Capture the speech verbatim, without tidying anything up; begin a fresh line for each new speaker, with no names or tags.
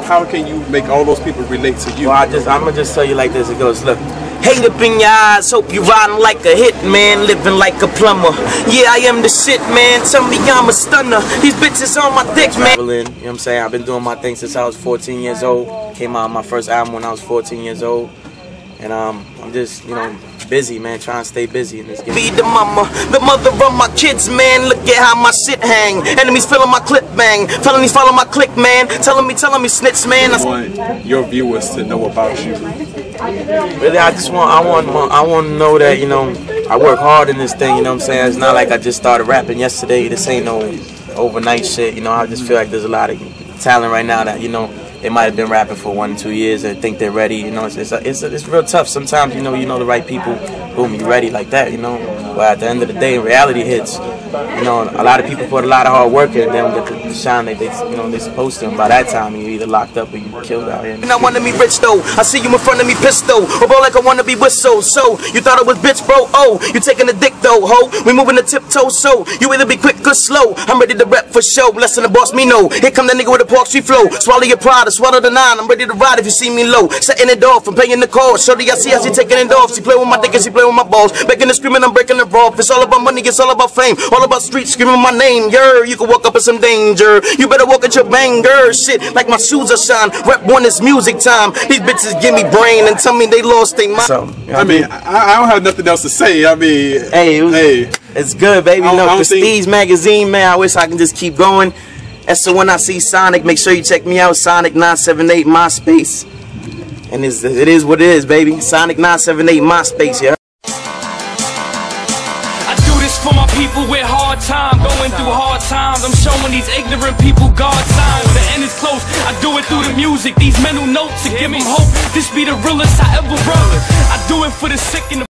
how can you make all those people relate to you?
Well, I just, I'm gonna just tell you like this. It goes, look. Hate up in your eyes, hope you riding like a hit man, living like a plumber. Yeah, I am the shit, man. Tell me I'm a stunner. These bitches on my dick, man. You know what I'm saying? I've been doing my thing since I was fourteen years old. Came out my first album when I was fourteen years old. And um, I'm just, you know, busy, man, trying to stay busy in this game. Be the mama, the mother of my kids, man. Look at how my shit hang. Enemies feeling my clip bang. Felonies follow my click, man. Telling me, telling me, snitch, man.
I want your viewers to know about you.
Really, I just want, I want, I want to know that, you know, I work hard in this thing. You know what I'm saying? It's not like I just started rapping yesterday. This ain't no overnight shit. You know, I just feel like there's a lot of talent right now that, you know, they might have been rapping for one or two years and think they're ready. You know, it's it's, it's it's real tough. Sometimes, you know, you know the right people, boom, you ready like that. You know, but at the end of the day, reality hits. You know, a lot of people put a lot of hard work in and they don't get the shine that they, you know, they're supposed to. And by that time, you're either locked up or you killed out here. And I want to be rich though. I see you in front of me pistol. Or bro, like I want to be whistle. So you thought it was bitch, bro? Oh, you taking the dick though, ho? We moving the tiptoe, so you either be quick or slow. I'm ready to rap for show. Less than the boss me know. Here come that nigga with the Park Street flow. Swallow your pride, or swallow the nine. I'm ready to ride if you see me low. Setting it off, I'm paying the call. Shorty, I see how she taking it off. She play with my dick and she play with my balls. Making and screaming, I'm breaking the raw. It's all about money, it's all about fame. All about streets screaming my name. Yeah, you can walk up in some danger. You better walk at your banger. Shit, like my shoes are shine. Rap one is music time. These bitches give me brain and tell me they lost their mind. So, you know
I mean, I, I don't have nothing else to say. I mean,
hey, it was,
hey.
It's good, baby. You know, Prestige
think...
Magazine, man. I wish I can just keep going. And so when I see Sonic, make sure you check me out. Sonic nine seven eight MySpace. And it's, it is what it is, baby. Sonic nine seven eight MySpace, yeah.
I do this for my people with hard time, going through hard times. I'm showing these ignorant people God signs. The end is close. I do it through the music. These mental notes to give them hope. This be the realest I ever wrote. I do it for the sick and the